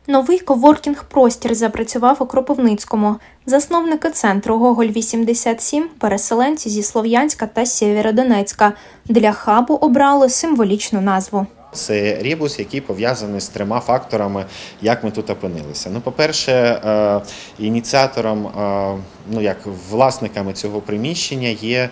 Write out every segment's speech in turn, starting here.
Новий коворкінг-простір запрацював у Кропивницькому. Засновники центру «Гоголь-87» – переселенці зі Слов'янська та Сєвєродонецька. Для хабу обрали символічну назву. Це ребус, який пов'язаний з трьома факторами, як ми тут опинилися. По-перше, ініціатором, власниками цього приміщення є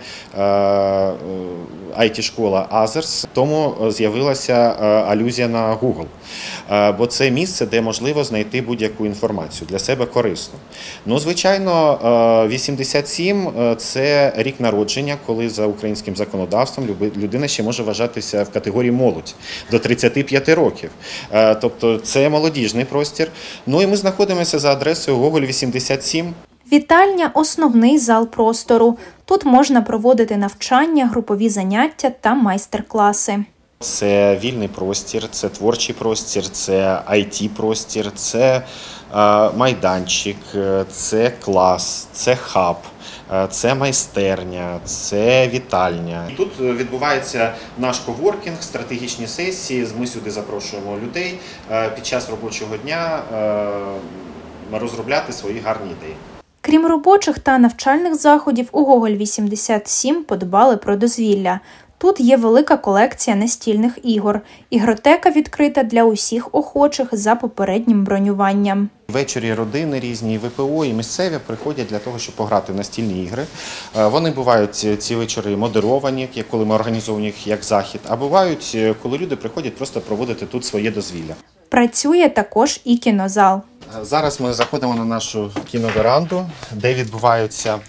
IT-школа Азерс, тому з'явилася алюзія на Google. Бо це місце, де можливо знайти будь-яку інформацію для себе корисну. Звичайно, 87 – це рік народження, коли за українським законодавством людина ще може вважатися в категорії молодь до 35 років. Тобто це молодіжний простір. І ми знаходимося за адресою Гоголь-87. Вітальня – основний зал простору. Тут можна проводити навчання, групові заняття та майстер-класи. Це вільний простір, це творчий простір, це IT-простір, це майданчик, це клас, це хаб, це майстерня, це вітальня. Тут відбувається наш коворкінг, стратегічні сесії. Ми сюди запрошуємо людей під час робочого дня розробляти свої гарні ідеї. Крім робочих та навчальних заходів, у Гоголь-87 подбали про дозвілля. Тут є велика колекція настільних ігор. Ігротека відкрита для усіх охочих за попереднім бронюванням. Ввечері родини різні, ВПО і місцеві приходять для того, щоб пограти в настільні ігри. Вони бувають ці вечори модеровані, коли ми організовуємо їх як захід, а бувають, коли люди приходять просто проводити тут своє дозвілля. Працює також і кінозал. Зараз ми заходимо на нашу кіноверанду, де відбуваються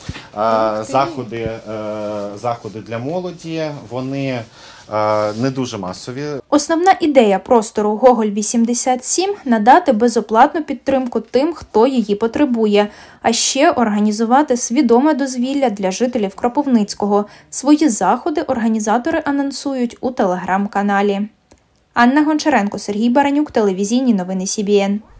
заходи для молоді. Вони не дуже масові. Основна ідея простору Гоголь-87 – надати безоплатну підтримку тим, хто її потребує, а ще організувати свідоме дозвілля для жителів Кропивницького. Свої заходи організатори анонсують у телеграм-каналі. Анна Гончаренко, Сергій Баранюк, телевізійні новини СІБІН.